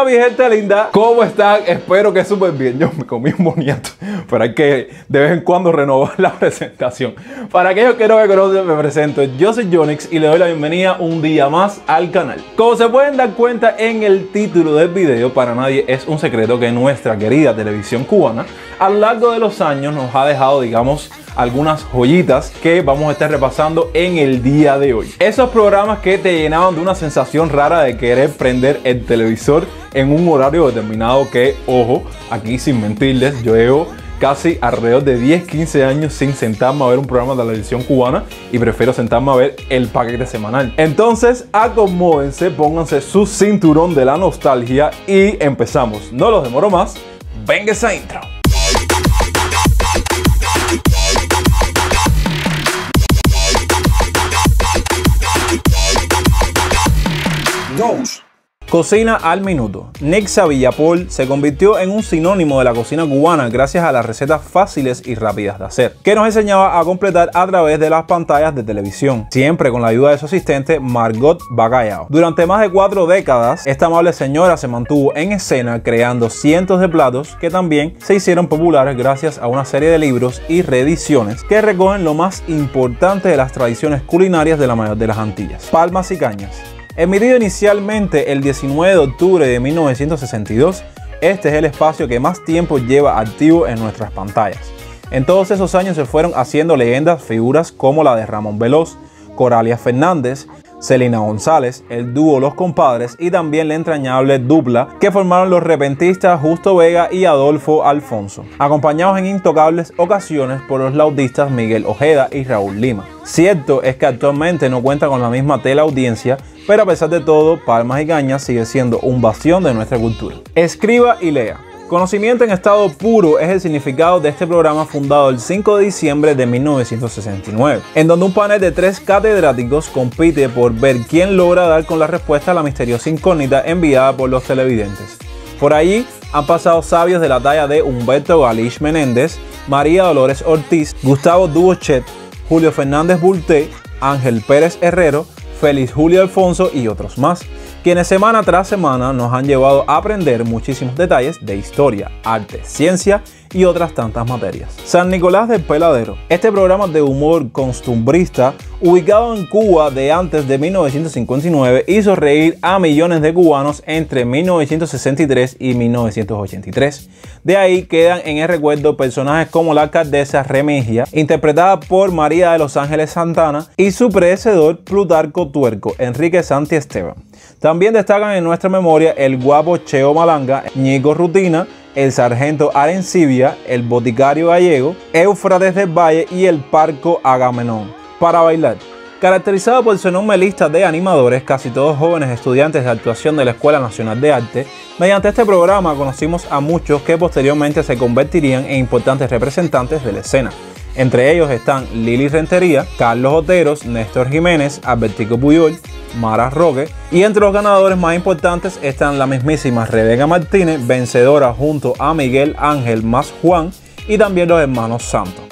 Hola mi gente linda, ¿cómo están? Espero que súper bien. Yo me comí un boniato, pero hay que de vez en cuando renovar la presentación. Para aquellos que no me conocen, me presento. Yo soy Yonix y le doy la bienvenida un día más al canal. Como se pueden dar cuenta en el título del video, para nadie es un secreto que nuestra querida televisión cubana a lo largo de los años nos ha dejado, digamos, algunas joyitas que vamos a estar repasando en el día de hoy. Esos programas que te llenaban de una sensación rara de querer prender el televisor en un horario determinado que, ojo, aquí sin mentirles, yo llevo casi alrededor de 10-15 años sin sentarme a ver un programa de televisión cubana y prefiero sentarme a ver el paquete semanal. Entonces, acomódense, pónganse su cinturón de la nostalgia y empezamos. No los demoro más, venga esa intro. Cocina al minuto. Nexa Villapol se convirtió en un sinónimo de la cocina cubana gracias a las recetas fáciles y rápidas de hacer, que nos enseñaba a completar a través de las pantallas de televisión, siempre con la ayuda de su asistente Margot Bacallao. Durante más de 4 décadas, esta amable señora se mantuvo en escena creando cientos de platos que también se hicieron populares gracias a una serie de libros y reediciones que recogen lo más importante de las tradiciones culinarias de la mayor de las Antillas. Palmas y cañas. Emitido inicialmente el 19 de octubre de 1962, este es el espacio que más tiempo lleva activo en nuestras pantallas. En todos esos años se fueron haciendo leyendas, figuras como la de Ramón Veloz, Coralia Fernández, Celina González, el dúo Los Compadres y también la entrañable dupla que formaron los repentistas Justo Vega y Adolfo Alfonso, acompañados en intocables ocasiones por los laudistas Miguel Ojeda y Raúl Lima. Cierto es que actualmente no cuenta con la misma teleaudiencia, pero a pesar de todo, Palmas y Cañas sigue siendo un bastión de nuestra cultura. Escriba y lea. Conocimiento en estado puro es el significado de este programa fundado el 5 de diciembre de 1969, en donde un panel de 3 catedráticos compite por ver quién logra dar con la respuesta a la misteriosa incógnita enviada por los televidentes. Por allí han pasado sabios de la talla de Humberto Galich Menéndez, María Dolores Ortiz, Gustavo Dubochet, Julio Fernández Bulté, Ángel Pérez Herrero, Félix Julio Alfonso y otros más, quienes semana tras semana nos han llevado a aprender muchísimos detalles de historia, arte, ciencia y otras tantas materias. San Nicolás del Peladero. Este programa de humor costumbrista, ubicado en Cuba de antes de 1959, hizo reír a millones de cubanos entre 1963 y 1983. De ahí quedan en el recuerdo personajes como la alcaldesa Remegia, interpretada por María de los Ángeles Santana, y su predecesor Plutarco Tuerco, Enrique Santi Esteban. También destacan en nuestra memoria el guapo Cheo Malanga, Ñigo Rutina, el sargento Arencibia, el boticario gallego, Éufrates del Valle y el parco Agamenón. Para bailar. Caracterizado por su enorme lista de animadores, casi todos jóvenes estudiantes de actuación de la Escuela Nacional de Arte, mediante este programa conocimos a muchos que posteriormente se convertirían en importantes representantes de la escena. Entre ellos están Lili Rentería, Carlos Oteros, Néstor Jiménez, Albertico Puyol, Mara Roque, y entre los ganadores más importantes están la mismísima Rebeca Martínez, vencedora junto a Miguel Ángel más Juan y también los hermanos Santos.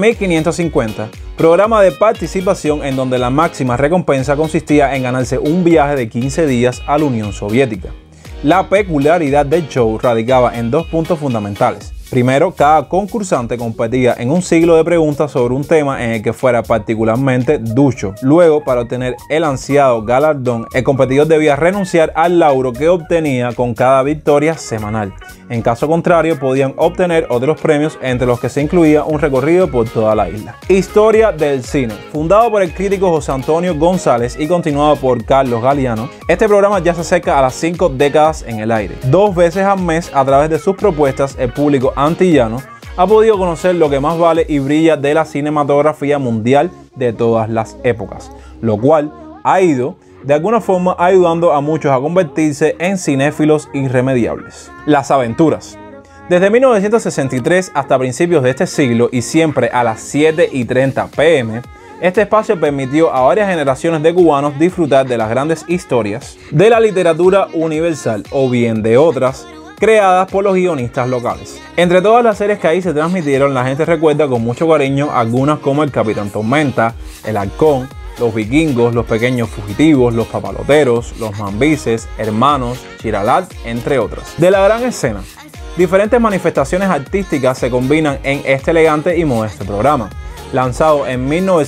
9550, programa de participación en donde la máxima recompensa consistía en ganarse un viaje de 15 días a la Unión Soviética. La peculiaridad del show radicaba en 2 puntos fundamentales. Primero, cada concursante competía en un siglo de preguntas sobre un tema en el que fuera particularmente ducho. Luego, para obtener el ansiado galardón, el competidor debía renunciar al lauro que obtenía con cada victoria semanal. En caso contrario, podían obtener otros premios, entre los que se incluía un recorrido por toda la isla. Historia del cine. Fundado por el crítico José Antonio González y continuado por Carlos Galeano, este programa ya se acerca a las 5 décadas en el aire. 2 veces al mes, a través de sus propuestas, el público antillano ha podido conocer lo que más vale y brilla de la cinematografía mundial de todas las épocas, lo cual ha ido de alguna forma ayudando a muchos a convertirse en cinéfilos irremediables. Las aventuras. Desde 1963 hasta principios de este siglo y siempre a las 7:30 p.m., este espacio permitió a varias generaciones de cubanos disfrutar de las grandes historias de la literatura universal o bien de otras creadas por los guionistas locales. Entre todas las series que ahí se transmitieron, la gente recuerda con mucho cariño algunas como El Capitán Tormenta, El Halcón, Los Vikingos, Los Pequeños Fugitivos, Los Papaloteros, Los Mambises, Hermanos, Chiralat, entre otras. De la gran escena, diferentes manifestaciones artísticas se combinan en este elegante y modesto programa, lanzado en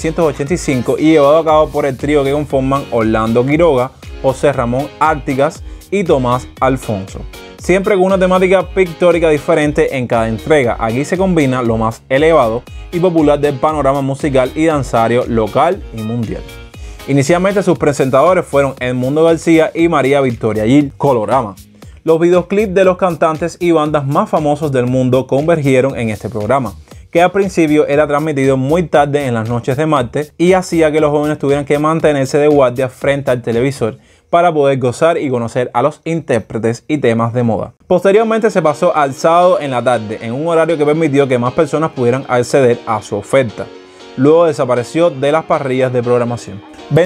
1985 y llevado a cabo por el trío que conforman Orlando Quiroga, José Ramón Ártigas y Tomás Alfonso, siempre con una temática pictórica diferente en cada entrega. Aquí se combina lo más elevado y popular del panorama musical y danzario local y mundial. Inicialmente sus presentadores fueron Edmundo García y María Victoria Gil. Colorama. Los videoclips de los cantantes y bandas más famosos del mundo convergieron en este programa, que al principio era transmitido muy tarde en las noches de martes y hacía que los jóvenes tuvieran que mantenerse de guardia frente al televisor para poder gozar y conocer a los intérpretes y temas de moda. Posteriormente se pasó al sábado en la tarde, en un horario que permitió que más personas pudieran acceder a su oferta. Luego desapareció de las parrillas de programación.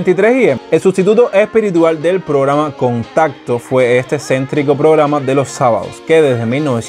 23 el sustituto espiritual del programa Contacto fue este céntrico programa de los sábados, que desde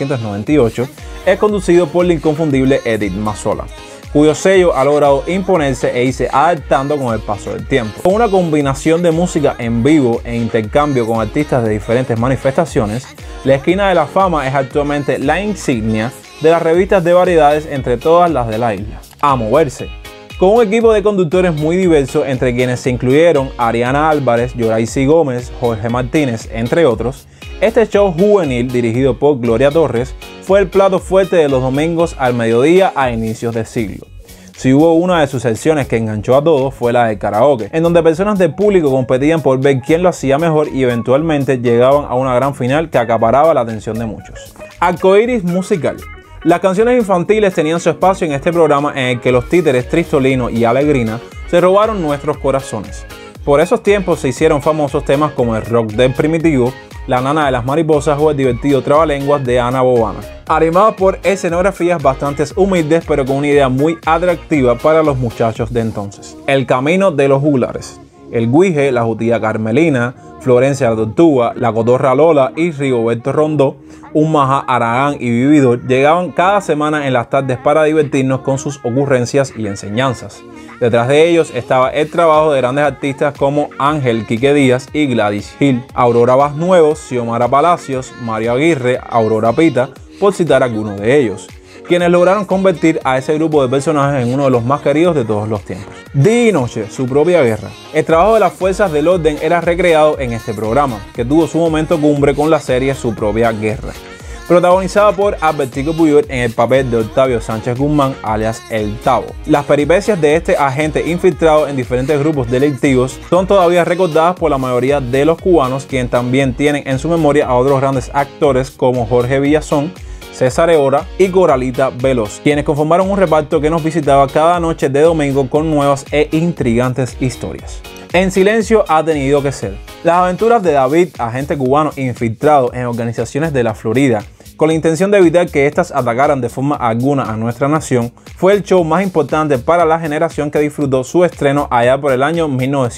1998 es conducido por la inconfundible Edith Mazola, cuyo sello ha logrado imponerse e irse adaptando con el paso del tiempo. Con una combinación de música en vivo e intercambio con artistas de diferentes manifestaciones, la Esquina de la Fama es actualmente la insignia de las revistas de variedades entre todas las de la isla. A moverse. Con un equipo de conductores muy diverso, entre quienes se incluyeron Ariana Álvarez, Yoraisy Gómez, Jorge Martínez, entre otros, este show juvenil, dirigido por Gloria Torres, fue el plato fuerte de los domingos al mediodía a inicios de siglo. Si hubo una de sus secciones que enganchó a todos, fue la de karaoke, en donde personas del público competían por ver quién lo hacía mejor y eventualmente llegaban a una gran final que acaparaba la atención de muchos. Arcoiris musical. Las canciones infantiles tenían su espacio en este programa, en el que los títeres Tristolino y Alegrina se robaron nuestros corazones. Por esos tiempos se hicieron famosos temas como el rock del Primitivo, La Nana de las Mariposas o el divertido Trabalenguas de Ana Bobana, animado por escenografías bastante humildes pero con una idea muy atractiva para los muchachos de entonces. El camino de los juglares. El Guije, la Jutía Carmelina, Florencia la Tortuga, la Cotorra Lola y Rigoberto Rondó, Un Maja, Aragán y Vividor llegaban cada semana en las tardes para divertirnos con sus ocurrencias y enseñanzas. Detrás de ellos estaba el trabajo de grandes artistas como Ángel Quique Díaz y Gladys Hill, Aurora Vaz Nuevos, Xiomara Palacios, Mario Aguirre, Aurora Pita, por citar algunos de ellos, quienes lograron convertir a ese grupo de personajes en uno de los más queridos de todos los tiempos. Día y noche, su propia guerra. El trabajo de las fuerzas del orden era recreado en este programa, que tuvo su momento cumbre con la serie Su propia guerra, protagonizada por Albertico Puyol en el papel de Octavio Sánchez Guzmán, alias El Tavo. Las peripecias de este agente infiltrado en diferentes grupos delictivos son todavía recordadas por la mayoría de los cubanos, quienes también tienen en su memoria a otros grandes actores como Jorge Villazón, César Eora y Coralita Veloz, quienes conformaron un reparto que nos visitaba cada noche de domingo con nuevas e intrigantes historias. En silencio ha tenido que ser. Las aventuras de David, agente cubano infiltrado en organizaciones de la Florida, con la intención de evitar que éstas atacaran de forma alguna a nuestra nación, fue el show más importante para la generación que disfrutó su estreno allá por el año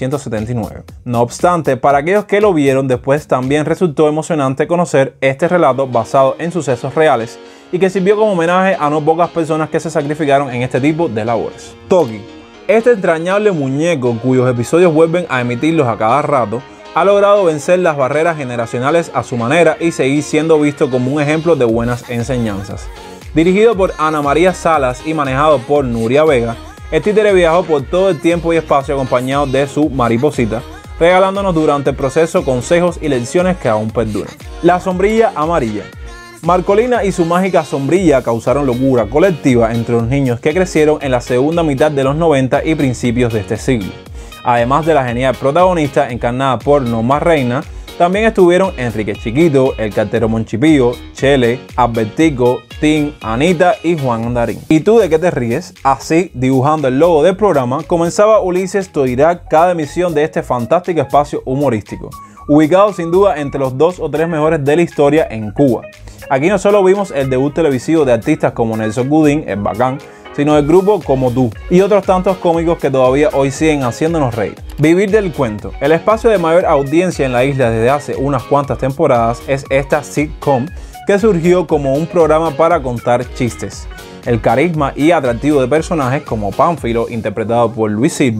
1979. No obstante, para aquellos que lo vieron después, también resultó emocionante conocer este relato basado en sucesos reales y que sirvió como homenaje a no pocas personas que se sacrificaron en este tipo de labores. Toki. Este entrañable muñeco, cuyos episodios vuelven a emitirlos a cada rato, ha logrado vencer las barreras generacionales a su manera y seguir siendo visto como un ejemplo de buenas enseñanzas. Dirigido por Ana María Salas y manejado por Nuria Vega, el títere viajó por todo el tiempo y espacio acompañado de su mariposita, regalándonos durante el proceso consejos y lecciones que aún perduran. La sombrilla amarilla. Marcolina y su mágica sombrilla causaron locura colectiva entre los niños que crecieron en la segunda mitad de los 90 y principios de este siglo. Además de la genial protagonista encarnada por Norma Reina, también estuvieron Enrique Chiquito, el cartero Monchipío, Chele, Albertico, Tim, Anita y Juan Andarín. ¿Y tú de qué te ríes? Así, dibujando el logo del programa, comenzaba Ulises Toirac cada emisión de este fantástico espacio humorístico, ubicado sin duda entre los 2 o 3 mejores de la historia en Cuba. Aquí no solo vimos el debut televisivo de artistas como Nelson Gooding, el Bacán, sino el grupo Como Tú y otros tantos cómicos que todavía hoy siguen haciéndonos reír. Vivir del cuento. El espacio de mayor audiencia en la isla desde hace unas cuantas temporadas es esta sitcom que surgió como un programa para contar chistes. El carisma y atractivo de personajes como Pánfilo, interpretado por Luis Silva,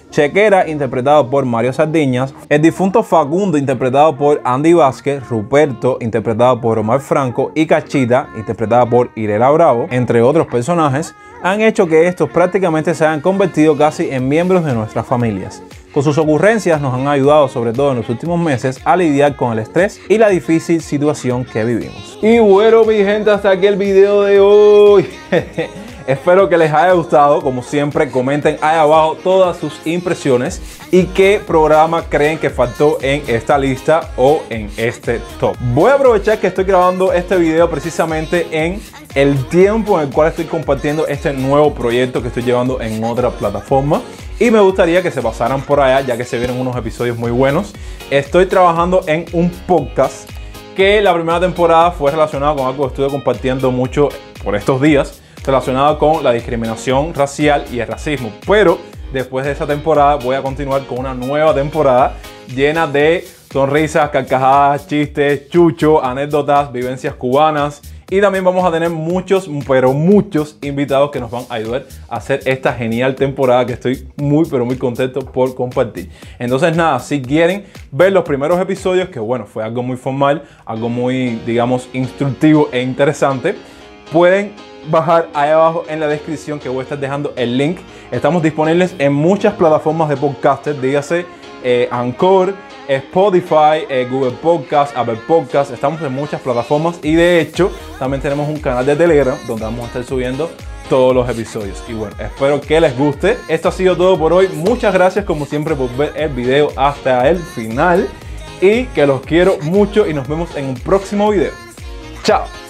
Chequera, interpretado por Mario Sardiñas, el difunto Facundo, interpretado por Andy Vázquez, Ruperto, interpretado por Omar Franco, y Cachita, interpretada por Irela Bravo, entre otros personajes, han hecho que estos prácticamente se hayan convertido casi en miembros de nuestras familias. Con sus ocurrencias nos han ayudado, sobre todo en los últimos meses, a lidiar con el estrés y la difícil situación que vivimos. Y bueno, mi gente, hasta aquí el video de hoy. Espero que les haya gustado. Como siempre, comenten ahí abajo todas sus impresiones y qué programa creen que faltó en esta lista o en este top. Voy a aprovechar que estoy grabando este video precisamente en el tiempo en el cual estoy compartiendo este nuevo proyecto que estoy llevando en otra plataforma. Y me gustaría que se pasaran por allá, ya que se vieron unos episodios muy buenos. Estoy trabajando en un podcast que la primera temporada fue relacionado con algo que estuve compartiendo mucho por estos días, relacionado con la discriminación racial y el racismo. Pero después de esa temporada voy a continuar con una nueva temporada llena de sonrisas, carcajadas, chistes, chucho, anécdotas, vivencias cubanas. Y también vamos a tener muchos, pero muchos invitados que nos van a ayudar a hacer esta genial temporada que estoy muy, pero muy contento por compartir. Entonces nada, si quieren ver los primeros episodios, que bueno, fue algo muy formal, algo muy, digamos, instructivo e interesante, pueden bajar ahí abajo en la descripción, que voy a estar dejando el link. Estamos disponibles en muchas plataformas de podcasters, dígase Anchor, Spotify, Google Podcast, Apple Podcast. Estamos en muchas plataformas y de hecho también tenemos un canal de Telegram donde vamos a estar subiendo todos los episodios. Y bueno, espero que les guste. Esto ha sido todo por hoy. Muchas gracias como siempre por ver el video hasta el final y que los quiero mucho y nos vemos en un próximo video. Chao.